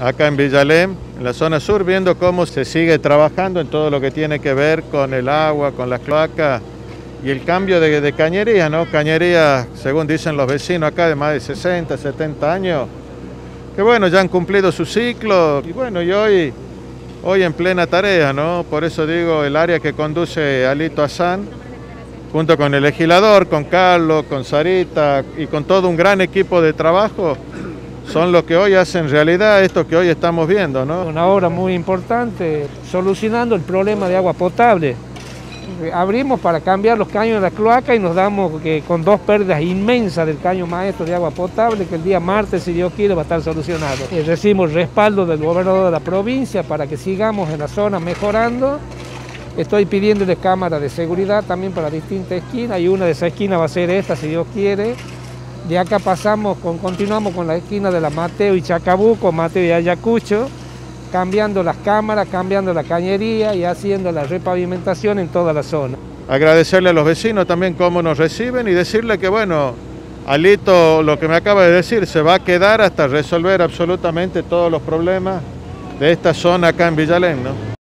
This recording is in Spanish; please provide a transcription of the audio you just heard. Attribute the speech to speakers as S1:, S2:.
S1: acá en Villalem, en la zona sur, viendo cómo se sigue trabajando en todo lo que tiene que ver con el agua, con las cloacas y el cambio de cañería, ¿no? Cañería, según dicen los vecinos acá, de más de 60, 70 años, que bueno, ya han cumplido su ciclo y bueno, y hoy en plena tarea, ¿no? Por eso digo, el área que conduce Alito Azán, junto con el legislador, con Carlos, con Sarita y con todo un gran equipo de trabajo, son los que hoy hacen realidad esto que hoy estamos viendo, ¿no?
S2: Una obra muy importante, solucionando el problema de agua potable. Abrimos para cambiar los caños de la cloaca y nos damos que con dos pérdidas inmensas del caño maestro de agua potable, que el día martes, si Dios quiere, va a estar solucionado. Recibimos respaldo del gobernador de la provincia para que sigamos en la zona mejorando. Estoy pidiéndole cámaras de seguridad también para distintas esquinas, y una de esas esquinas va a ser esta, si Dios quiere. De acá continuamos con la esquina de la Mateo y Chacabuco, Mateo y Ayacucho, cambiando las cámaras, cambiando la cañería y haciendo la repavimentación en toda la zona.
S1: Agradecerle a los vecinos también cómo nos reciben y decirle que bueno, Alito, lo que me acaba de decir, se va a quedar hasta resolver absolutamente todos los problemas de esta zona acá en Villalem, ¿no?